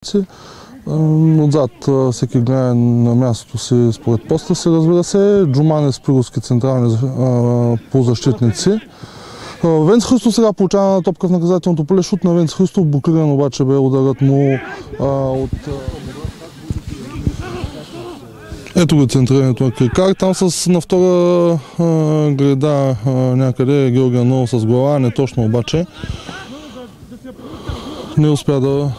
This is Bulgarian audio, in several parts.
бойци. Отзад всеки гледа на мястото си според поста си, разбира се. Джумани Спировски централни полузащитници. Венци Христов сега получава топка в наказателното поле, шут на Венци Христов, блокиран обаче бе ударът му от... Ето го центрирането на Крикар, там на втора града някъде Георгия Ново с глава, не точно обаче. Не успя да...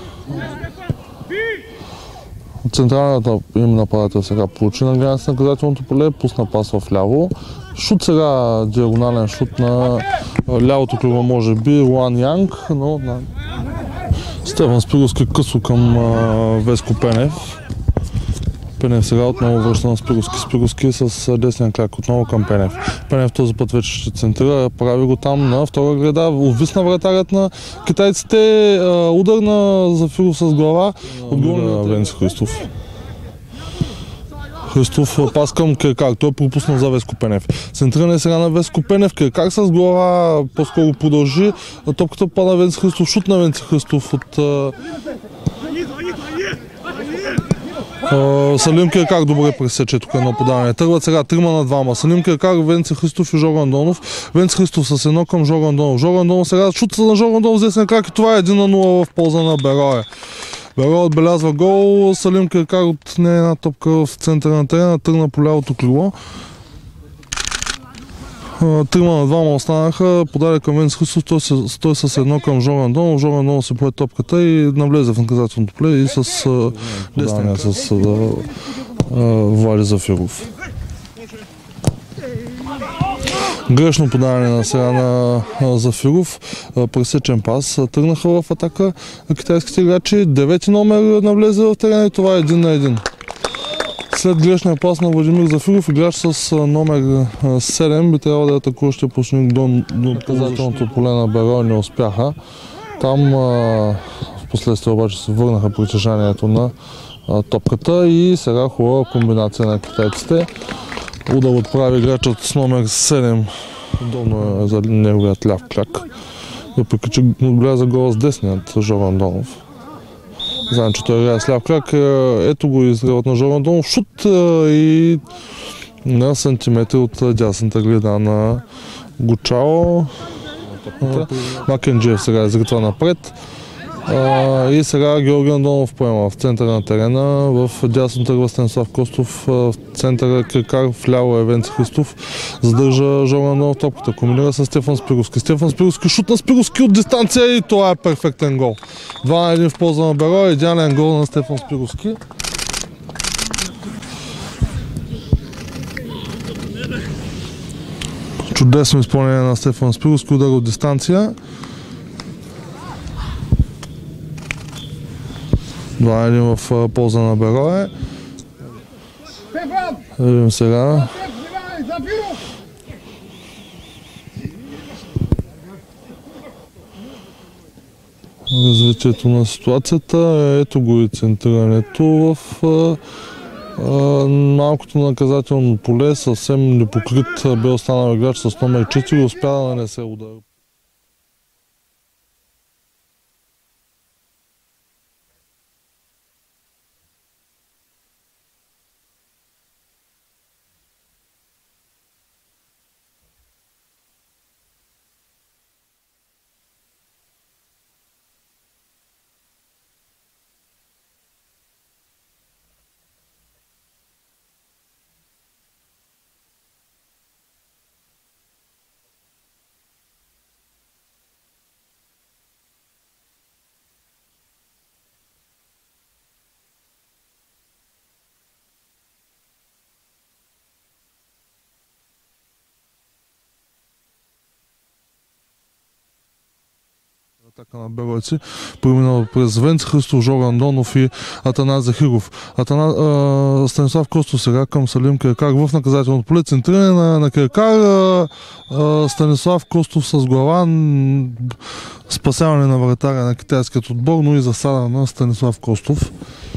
Централната им нападател сега получи на граница на наказателното поле, пусна пас в ляво. Шут сега, диагонален шут на лявото крило, може би, Луан Янг, но на Стефан Спировски късо към Веско Пенев. Пенев сега отново връща на Спировски. Спировски с десния крак отново към Пенев. Пенев този път вече ще центрира, прави го там на втора града. Увисна вратарят на китайците, удар на Зафиров с глава. Отгоре на Венци Христов. Христов пас към Крикар, той е пропуснал за Веско Пенев. Центриране сега на Веско Пенев, Крикар с глава по-скоро продължи. Топката пада Венци Христов, шут на Венци Христов от... Салим Крикар добре пресече тук едно подаване. Тръгват сега 3 на 2. Салим Крикар, Венци Христов и Жоран Андонов. Венци Христов с едно към Жоран Андонов. Жоран Андонов сега шут на Жоран Андонов с десния крак и това е 1-0 в полза на Берое. Берое отбелязва гол. Салим Крикар от не една топка в центъра на терена, тръгна по лявото крило. 3 на 2 останаха, подаде към Венци Христов, той с едно към Жоран Андонов. Жоран Андонов се пое топката и навлезе в наказателното поле и с подаване с Влади Зафиров. Грешно подаване на сега на Зафиров, пресечен пас, тръгнаха в атака китайските играчи, 9-ти номер навлезе в терена и това е 1 на 1. След грешния пас на Владимир Зафиров, играч с номер 7 би трябвало да е атакуващия почник до наказателното поле на Берое, не успяха. Там в последствие обаче се върнаха притежанието на топката и сега хубава комбинация на китайците. Удар отправи играчът с номер 7, удобно е за неговият ляв крак, въпреки че отбеляза гола с десният Жоран Андонов. Знаем, че той играе с ляв крак. Ето го изстрелът на Жоран Андонов. Шут и на сантиметри от дясната града на Гучао. Макенджиев сега изритва напред. И сега Георги Андонов поема в центъра на терена. В дясно тръгва Станислав Костов. В центъра Крикар, вляво е Венци Христов. Задържа Жоран Андонов топката. Комбинира с Стефан Спировски. Стефан Спировски, шут на Спировски от дистанция и това е перфектен гол. 2 на 1 в полза на Берое. Идеален гол на Стефан Спировски. Чудесно изпълнение на Стефан Спировски, удар от дистанция. 2-1 в полза на Берое. Видим сега. Развитието на ситуацията. Ето го и центрирането в малкото наказателно поле. Съвсем непокрит бе останал играч с номер 4 и успя да нанесе удар. Атака на Беройци, преминал през Венци Христов, Жоран Андонов и Атанас Захиров. Станислав Костов сега към Салим Крикар в наказателното поле. Центриране на Крикар. Станислав Костов с глава. Спасяване на вратаря на китайският отбор, но и засада на Станислав Костов.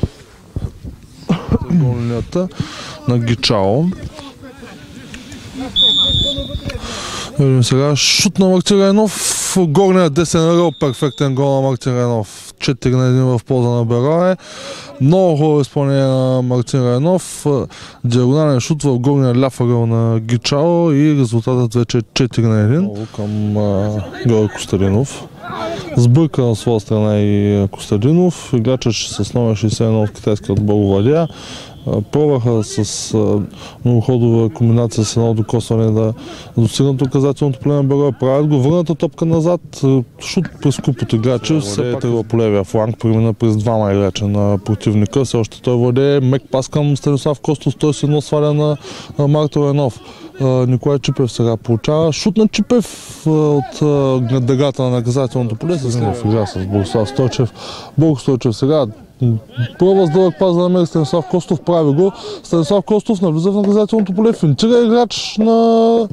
Голнията на Гичао. Видим сега шут на Мартиренов. горния десен ъгъл, перфектен гол на Мартин Райнов. 4-1 в полза на Берое. Много хубаво изпълнение на Мартин Райнов. Диагонален шут в горния ляв ъгъл на Гичао и резултатът вече е 4-1 към Георги Костадинов. Сбърка на своя страна и Костадинов. Играчът с номер 61 от китайския отбор владя. Пробваха с многоходова комбинация с едно докосване да достигнат указателното поле на Берое. Правят го, върната топка назад, шут през куп от играчи. Все тръгва по левия фланг, премина през двама играча на противника. Все още той владее мек пас към Станислав Костов, той се едно сваля на Мартин Райнов. Николай Чипев сега получава шут на Чипев от дъгата на наказателното поле. В игра с Борислав Стойчев. Борко Стойчев сега пробва с дълъг пас да намери Станислав Костов, прави го. Станислав Костов навлиза в наказателното поле, финтира играч на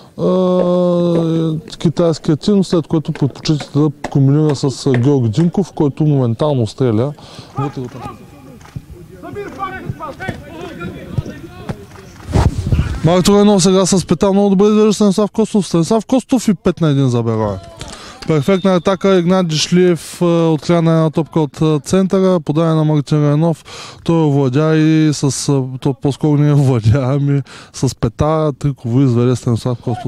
китайския тим, след което предпочита да комбинира с Георги Динков, който моментално стреля. Мартин Райнов сега с пета много добре изглежда Станислав Костов. Станислав Костов и 5-1 за Берое. Перфектна атака, Игнат Дишлиев откляна една топка от центъра, подаване на Мартин Райнов. Той овладя и по-скоро не овладя, ами с пета триково изведе Станислав Костов.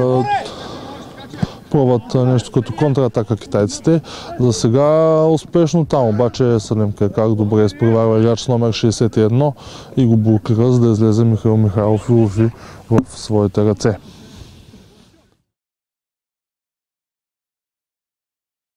Пробват нещо като контратака китайците. За сега успешно там, обаче Съдемка как добре изпреварва играч номер 61 и го блокира, за да излезе Михаил Михайлов и лови в своите ръце.